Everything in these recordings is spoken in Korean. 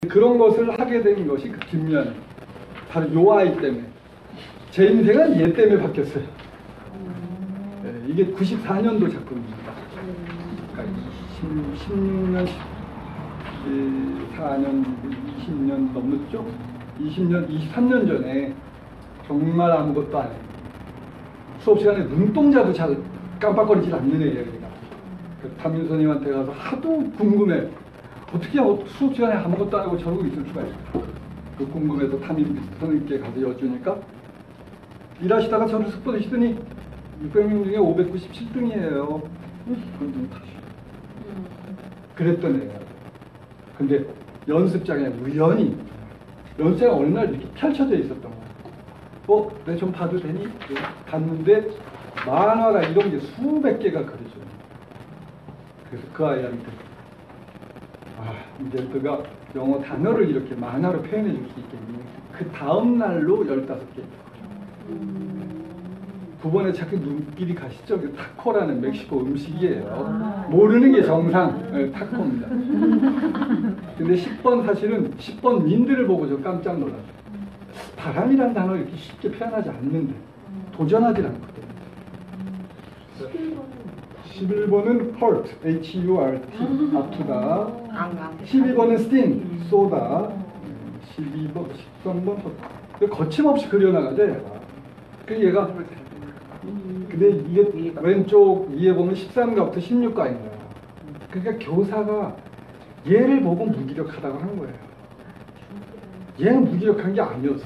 그런 것을 하게 된 것이 그 뒷면, 바로 요 아이 때문에. 제 인생은 얘 때문에 바뀌었어요. 네, 이게 94년도 작품입니다. 그러니까 16년, 14년, 20년 넘었죠? 20년, 23년 전에 정말 아무것도 안 해요. 수업 시간에 눈동자도 잘 깜빡거리질 않는 애예요. 그 담임 선생님한테 가서 하도 궁금해. 어떻게 수업 시간에 아무것도 안 하고 저러고 있을 수가 있을까? 그 궁금해서 담임 선생님께 가서 여쭈니까 일하시다가 저를 쓱 보시더니 600명 중에 597등이에요. 그건 좀 다시. 그랬던 애예요. 근데 연습장에 우연히 연습장에 어느 날 이렇게 펼쳐져 있었던 거예요. 내가 좀 봐도 되니? 봤는데 만화가 이런 게 수백 개가 그려져요. 그래서 그 아이한테 이제 그가 영어 단어를 이렇게 만화로 표현해 줄 수 있겠니? 그 다음 날로 15개. 두 번에 자꾸 눈길이 가시죠? 그 타코라는 멕시코 음식이에요. 모르는 게 정상. 네, 타코입니다. 근데 10번 사실은 10번 민들을 보고 저 깜짝 놀랐어요. 바람이라는 단어를 이렇게 쉽게 표현하지 않는데 도전하지 않거든요. 11번은 hurt, H-U-R-T, 아프다. 12번은 sting, 쏘다. 12번, 13번, 거침없이 그려나가대. 그 얘가, 근데 이게 왼쪽 위에 보면 13가부터 16가인 거야. 그러니까 교사가 얘를 보고 무기력하다고 한 거예요. 얘는 무기력한 게 아니었어.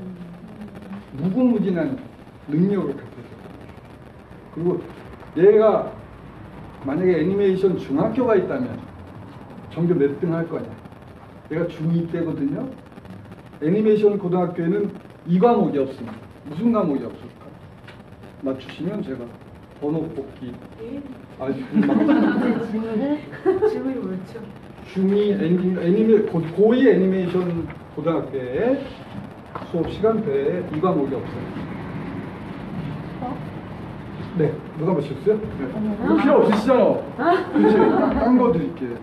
무궁무진한 능력을 갖고 있었어. 그리고 얘가 만약에 애니메이션 중학교가 있다면 전교 몇 등 할 거냐? 얘가 중2 때거든요. 애니메이션 고등학교에는 이 과목이 없습니다. 무슨 과목이 없을까? 맞추시면 제가 번호 뽑기. 질문이 뭐였죠? 중2 고2 애니메이션 고등학교에 수업 시간대에 이 과목이 없어요. 네, 누가 맞췄어요? 네. 이거 필요 없으시잖아. 그치? 딴 거 드릴게요.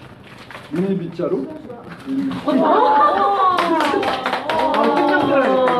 미니 빗자루? 끝났어요.